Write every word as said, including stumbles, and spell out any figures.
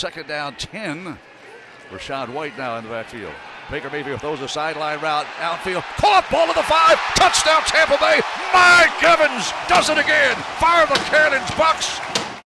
Second down, ten. Rashad White now in the backfield. Baker Mayfield throws a sideline route, outfield, caught ball to the five, touchdown Tampa Bay. Mike Evans does it again. Fire the cannons, Bucks.